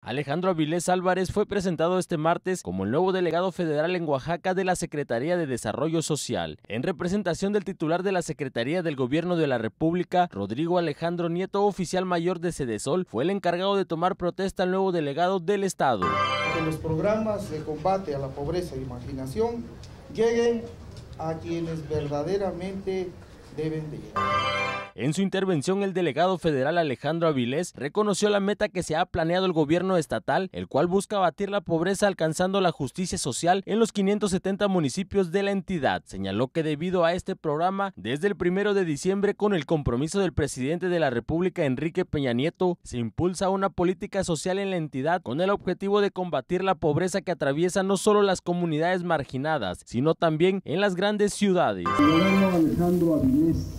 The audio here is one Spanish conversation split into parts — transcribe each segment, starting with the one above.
Alejandro Avilés Álvarez fue presentado este martes como el nuevo delegado federal en Oaxaca de la Secretaría de Desarrollo Social. En representación del titular de la Secretaría del Gobierno de la República, Rodrigo Alejandro Nieto, oficial mayor de Sedesol, fue el encargado de tomar protesta al nuevo delegado del Estado. Que los programas de combate a la pobreza y marginación lleguen a quienes verdaderamente deben de llegar. En su intervención, el delegado federal Alejandro Avilés reconoció la meta que se ha planeado el gobierno estatal, el cual busca abatir la pobreza alcanzando la justicia social en los 570 municipios de la entidad. Señaló que debido a este programa, desde el 1 de diciembre, con el compromiso del presidente de la República, Enrique Peña Nieto, se impulsa una política social en la entidad con el objetivo de combatir la pobreza que atraviesa no solo las comunidades marginadas, sino también en las grandes ciudades. Ciudadano Alejandro Avilés,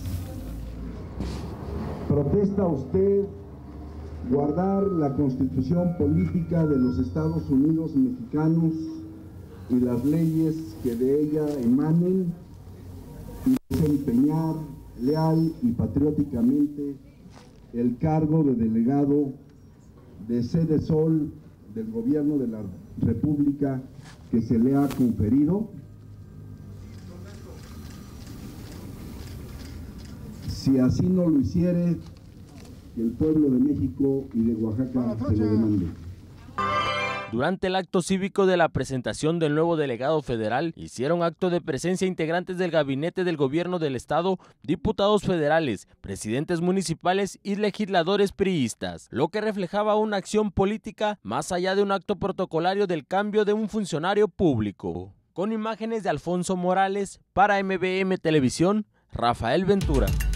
¿protesta usted guardar la Constitución política de los Estados Unidos mexicanos y las leyes que de ella emanen y desempeñar leal y patrióticamente el cargo de delegado de Sedesol del Gobierno de la República que se le ha conferido? Si así no lo hiciere, que el pueblo de México y de Oaxaca se lo demande. Durante el acto cívico de la presentación del nuevo delegado federal, hicieron acto de presencia integrantes del gabinete del gobierno del estado, diputados federales, presidentes municipales y legisladores priistas, lo que reflejaba una acción política más allá de un acto protocolario del cambio de un funcionario público. Con imágenes de Alfonso Morales, para MBM Televisión, Rafael Ventura.